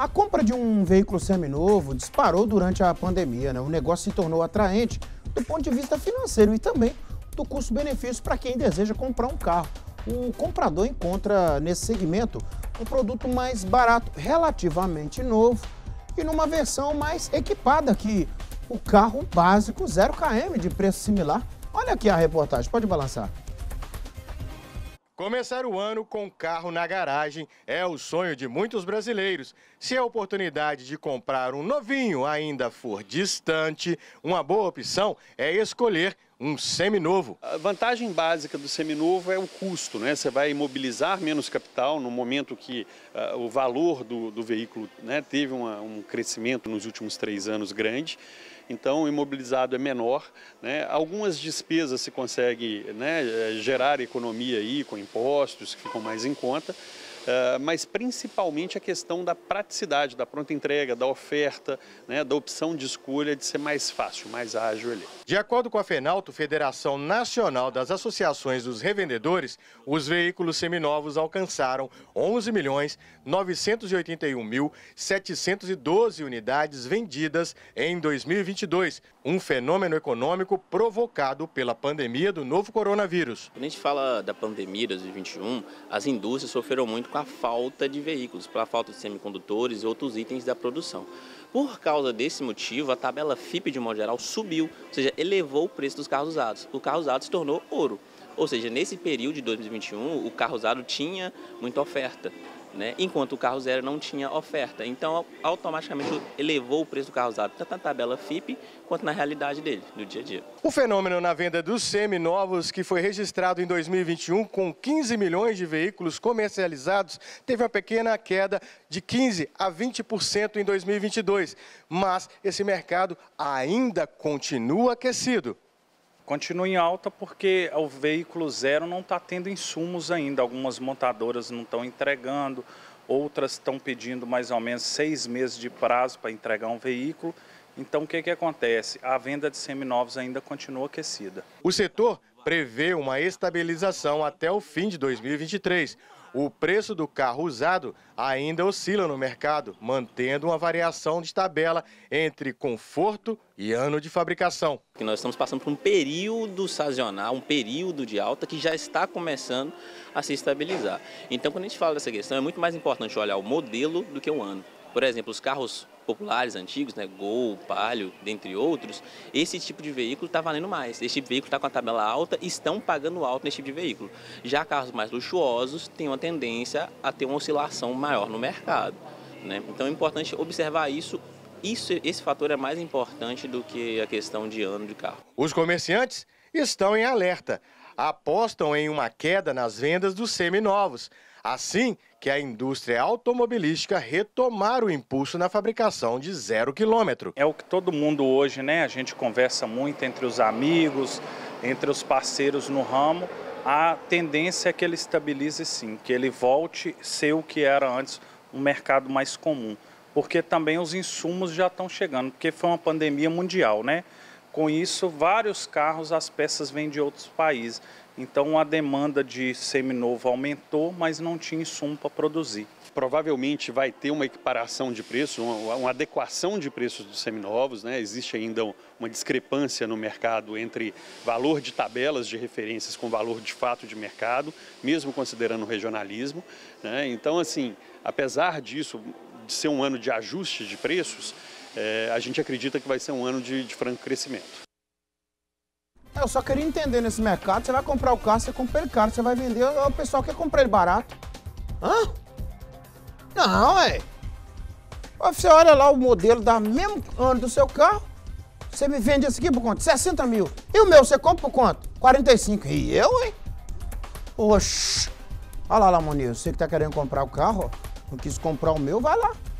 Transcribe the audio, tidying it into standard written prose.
A compra de um veículo seminovo disparou durante a pandemia, né? O negócio se tornou atraente do ponto de vista financeiro e também do custo-benefício para quem deseja comprar um carro. O comprador encontra nesse segmento um produto mais barato, relativamente novo e numa versão mais equipada que o carro básico 0 km de preço similar. Olha aqui a reportagem, pode balançar. Começar o ano com carro na garagem é o sonho de muitos brasileiros. Se a oportunidade de comprar um novinho ainda for distante, uma boa opção é escolher um seminovo. A vantagem básica do seminovo é o custo, né? Você vai imobilizar menos capital no momento que o valor do veículo, né, teve um crescimento nos últimos 3 anos grande. Então, o imobilizado é menor, né? Algumas despesas se consegue, né, gerar economia aí com impostos que ficam mais em conta, mas principalmente a questão da praticidade, da pronta entrega, da oferta, né, da opção de escolha de ser mais fácil, mais ágil ali. De acordo com a FENALTO, Federação Nacional das Associações dos Revendedores, os veículos seminovos alcançaram 11.981.712 unidades vendidas em 2022, um fenômeno econômico provocado pela pandemia do novo coronavírus. Quando a gente fala da pandemia de 2021, as indústrias sofreram muito com a falta de veículos, pela falta de semicondutores e outros itens da produção. Por causa desse motivo, a tabela FIPE, de modo geral, subiu, ou seja, elevou o preço dos carros usados. O carro usado se tornou ouro. Ou seja, nesse período de 2021, o carro usado tinha muita oferta, né? Enquanto o carro zero não tinha oferta. Então, automaticamente elevou o preço do carro usado, tanto na tabela FIPE quanto na realidade dele, no dia a dia. O fenômeno na venda dos seminovos, que foi registrado em 2021 com 15 milhões de veículos comercializados, teve uma pequena queda de 15% a 20% em 2022. Mas esse mercado ainda continua aquecido. Continua em alta porque o veículo zero não está tendo insumos ainda. Algumas montadoras não estão entregando, outras estão pedindo mais ou menos 6 meses de prazo para entregar um veículo. Então, o que acontece? A venda de seminovos ainda continua aquecida. O setor prevê uma estabilização até o fim de 2023. O preço do carro usado ainda oscila no mercado, mantendo uma variação de tabela entre conforto e ano de fabricação. Nós estamos passando por um período sazonal, um período de alta que já está começando a se estabilizar. Então, quando a gente fala dessa questão, é muito mais importante olhar o modelo do que o ano. Por exemplo, os carros populares, antigos, né, Gol, Palio, dentre outros, esse tipo de veículo está valendo mais. Esse tipo de veículo está com a tabela alta e estão pagando alto nesse tipo de veículo. Já carros mais luxuosos têm uma tendência a ter uma oscilação maior no mercado, né? Então é importante observar isso. Esse fator é mais importante do que a questão de ano de carro. Os comerciantes estão em alerta, apostam em uma queda nas vendas dos seminovos, assim que a indústria automobilística retomar o impulso na fabricação de 0 km. É o que todo mundo hoje, né? A gente conversa muito entre os amigos, entre os parceiros no ramo. A tendência é que ele estabilize sim, que ele volte a ser o que era antes, um mercado mais comum. Porque também os insumos já estão chegando, porque foi uma pandemia mundial, né? Com isso, vários carros, as peças vêm de outros países. Então, a demanda de seminovo aumentou, mas não tinha insumo para produzir. Provavelmente vai ter uma equiparação de preços, uma adequação de preços dos seminovos, né? Existe ainda uma discrepância no mercado entre valor de tabelas de referências com valor de fato de mercado, mesmo considerando o regionalismo, né? Então, assim, apesar disso, de ser um ano de ajuste de preços, a gente acredita que vai ser um ano de franco crescimento. Eu só queria entender nesse mercado, você vai comprar o carro, você compra ele caro, você vai vender, o pessoal quer comprar ele barato. Hã? Não, você olha lá o modelo da mesmo ano do seu carro, você me vende esse aqui por quanto? 60 mil. E o meu, você compra por quanto? 45. E eu, hein? Oxi. Olha lá, Lamonier, você que tá querendo comprar o carro, ó, não quis comprar o meu, vai lá.